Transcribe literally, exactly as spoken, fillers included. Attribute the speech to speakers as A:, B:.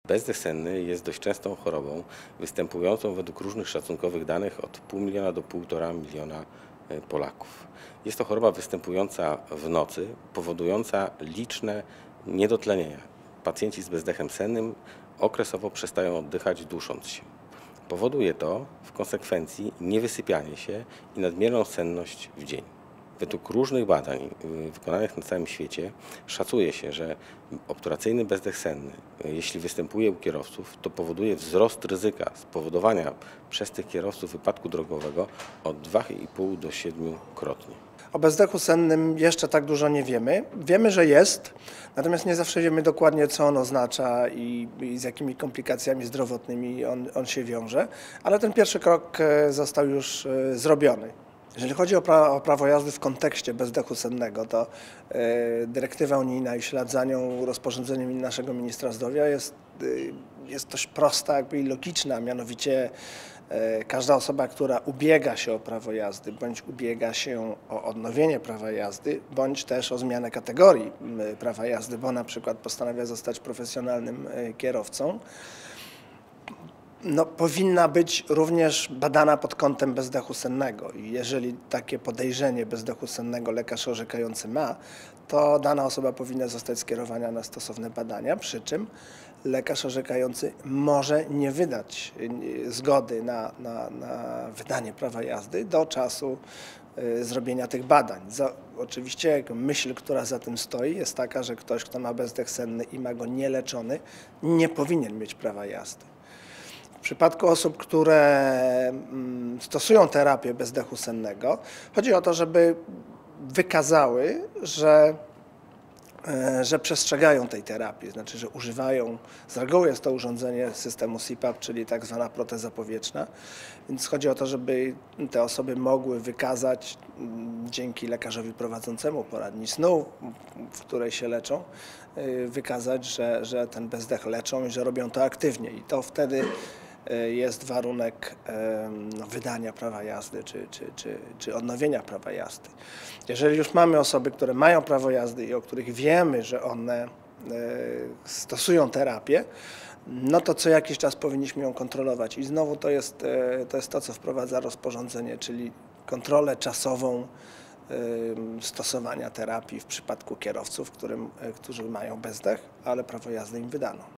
A: Bezdech senny jest dość częstą chorobą, występującą według różnych szacunkowych danych od pół miliona do półtora miliona Polaków. Jest to choroba występująca w nocy, powodująca liczne niedotlenienia. Pacjenci z bezdechem sennym okresowo przestają oddychać, dusząc się. Powoduje to w konsekwencji niewysypianie się i nadmierną senność w dzień. Według różnych badań wykonanych na całym świecie szacuje się, że obturacyjny bezdech senny, jeśli występuje u kierowców, to powoduje wzrost ryzyka spowodowania przez tych kierowców wypadku drogowego od dwa i pół do siedmiu krotnie.
B: O bezdechu sennym jeszcze tak dużo nie wiemy. Wiemy, że jest, natomiast nie zawsze wiemy dokładnie, co on oznacza i, i z jakimi komplikacjami zdrowotnymi on, on się wiąże, ale ten pierwszy krok został już zrobiony. Jeżeli chodzi o, pra, o prawo jazdy w kontekście bezdechu sennego, to e, dyrektywa unijna i ślad za nią rozporządzeniem naszego ministra zdrowia jest, e, jest dość prosta jakby i logiczna, mianowicie e, każda osoba, która ubiega się o prawo jazdy, bądź ubiega się o odnowienie prawa jazdy, bądź też o zmianę kategorii prawa jazdy, bo na przykład postanawia zostać profesjonalnym e, kierowcą, No, powinna być również badana pod kątem bezdechu sennego i jeżeli takie podejrzenie bezdechu sennego lekarz orzekający ma, to dana osoba powinna zostać skierowana na stosowne badania, przy czym lekarz orzekający może nie wydać zgody na, na, na wydanie prawa jazdy do czasu y, zrobienia tych badań. Za, oczywiście myśl, która za tym stoi, jest taka, że ktoś, kto ma bezdech senny i ma go nieleczony, nie powinien mieć prawa jazdy. W przypadku osób, które stosują terapię bezdechu sennego, chodzi o to, żeby wykazały, że, że przestrzegają tej terapii, znaczy, że używają, z reguły jest to urządzenie systemu C PAP, czyli tak zwana proteza powietrzna, więc chodzi o to, żeby te osoby mogły wykazać dzięki lekarzowi prowadzącemu poradni snu, w której się leczą, wykazać, że, że ten bezdech leczą i że robią to aktywnie i to wtedy jest warunek wydania prawa jazdy czy, czy, czy, czy odnowienia prawa jazdy. Jeżeli już mamy osoby, które mają prawo jazdy i o których wiemy, że one stosują terapię, no to co jakiś czas powinniśmy ją kontrolować i znowu to jest to, jest to co wprowadza rozporządzenie, czyli kontrolę czasową stosowania terapii w przypadku kierowców, którym, którzy mają bezdech, ale prawo jazdy im wydano.